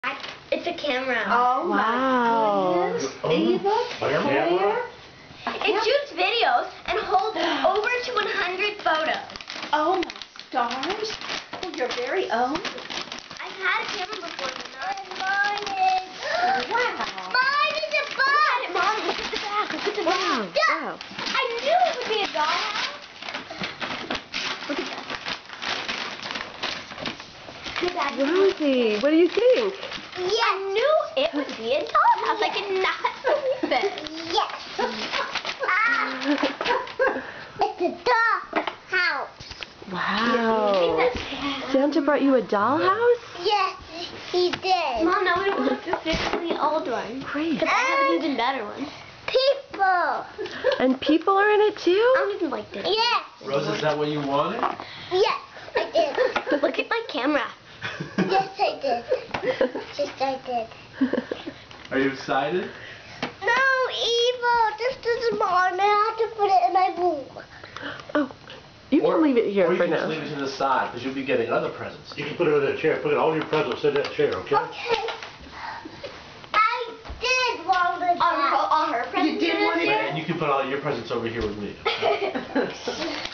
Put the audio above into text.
It's a camera. Oh Wow. my goodness, Eva, camera? It shoots videos and holds over 200 photos. oh my stars, oh, your very own. I've had a camera before, but not. Wow. Mine is a bug. Mom, look at the back. Look at the Wow. back. Wow. I knew it would be a dollhouse. Look at that. Rosie, what do you think? I knew it would be a dollhouse. I could not believe it. Yes. It's a dollhouse. Wow. Santa brought you a dollhouse? Yes, he did. Mom, now we don't have to fix the old one. Great. Because I have an even better one. People. And people are in it too? I don't even like this. Yes. Rose, is that what you wanted? Yes, I did. Look at my camera. Yes, I did. Yes, I did. Are you excited? No, Eva, this is mine. I have to put it in my room. Oh, you can leave it here or you for can just now. leave it to the side, because you'll be getting other presents. You can put it in that chair. Put all your presents in that chair, okay? Okay. I did want that. All her presents. You did want it? And you can put all your presents over here with me.